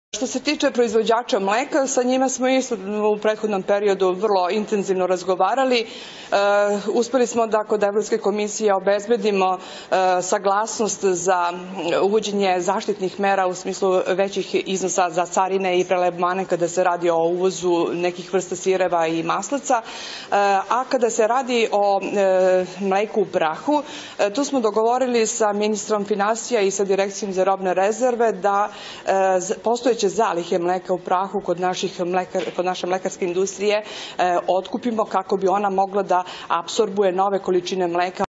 Što se tiče proizvođača mleka, sa njima smo isto u prethodnom periodu vrlo intenzivno razgovarali. Uspeli smo da kod Evropske komisije obezbedimo saglasnost za uvođenje zaštitnih mera u smislu većih iznosa za carine i prelevmane kada se radi o uvozu nekih vrsta sireva i maslaca. A kada se radi o mleku u prahu, tu smo dogovorili sa ministrom finansija i sa Direkcijom za robne rezerve da postojeće zalihe mleka u prahu kod naše mlekarske industrije otkupimo kako bi ona mogla da apsorbuje nove količine mleka